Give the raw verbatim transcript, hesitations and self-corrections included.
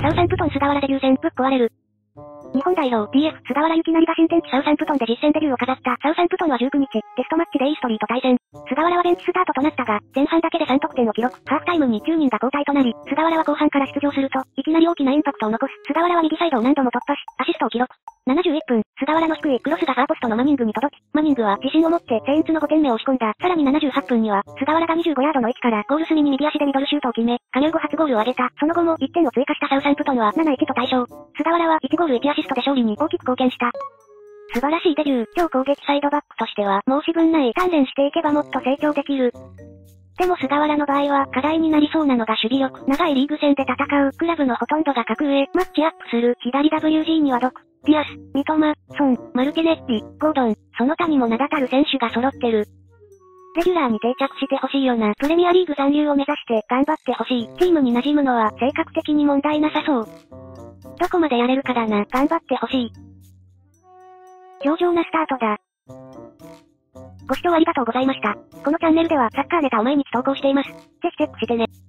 サウサンプトン菅原デビュー戦、ぶっ壊れる。日本代表 ティーエフ 菅原由紀成が新天地サウサンプトンで実戦デビューを飾ったサウサンプトンはじゅうくにち、テストマッチでイーストリーと対戦。菅原はベンチスタートとなったが、前半だけでさんとくてんを記録。ハーフタイムにきゅうにんが交代となり、菅原は後半から出場すると、いきなり大きなインパクトを残す。菅原は右サイドを何度も突破し、アシストを記録。ななじゅういっぷん、菅原の低いクロスがファーポストのマニングに届き、マニングは自信を持ってセインツのごてんめを押し込んだ。さらにななじゅうはっぷんには、菅原がにじゅうごヤードの位置からゴール隅に右足でミドルシュートを決め、加入後初ゴールを挙げた。その後もいってんを追加したサウサンプトンはなないちと大勝。菅原はいちゴールいちアシストで勝利に大きく貢献した。素晴らしいデビュー。超攻撃サイドバックとしては申し分ない。鍛錬していけばもっと成長できる。でも菅原の場合は課題になりそうなのが守備力。長いリーグ戦で戦うクラブのほとんどが格上。マッチアップする左 ダブリュージー にはドク、ディアス、三笘、ソン、マルティネッリ、ゴードン、その他にも名だたる選手が揃ってる。レギュラーに定着してほしいよな。プレミアリーグ残留を目指して頑張ってほしい。チームに馴染むのは性格的に問題なさそう。どこまでやれるかだな。頑張ってほしい。上々なスタートだ。ご視聴ありがとうございました。このチャンネルではサッカーネタを毎日投稿しています。ぜひチェックしてね。